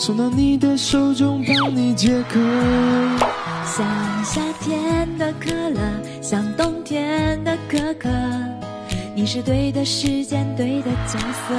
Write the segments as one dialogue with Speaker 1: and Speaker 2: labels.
Speaker 1: 送到你的手中，帮你解渴。
Speaker 2: 像夏天的可乐，像冬天的可可，你是对的时间，对的角色。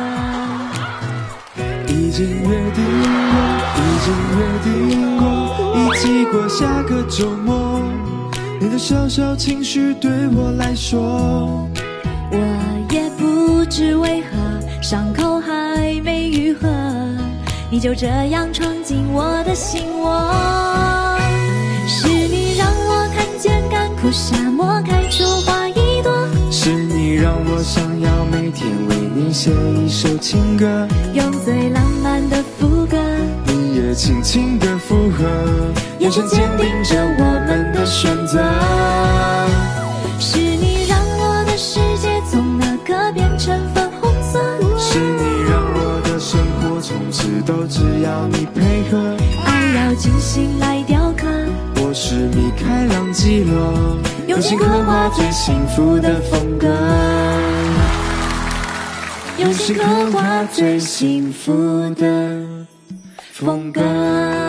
Speaker 1: 已经约定过，已经约定过，一起过下个周末。你的小小情绪对我来说，
Speaker 2: 我也不知为何，伤口还没愈合，你就这样闯进我的心窝。是你让我看见干枯沙漠开出花一朵，
Speaker 1: 是你让我想要每天为你写一首情歌，
Speaker 2: 用最浪漫的副歌，
Speaker 1: 你也轻轻地附和，眼神坚定着我们的选择。
Speaker 2: 是你让我的世界从那个变成粉红色，
Speaker 1: 是你让我的生活从此都只要你配合，
Speaker 2: 爱要精心来雕刻。
Speaker 1: 我是米开朗基罗，用心刻画最幸福的风格，用心刻画最幸福的风格。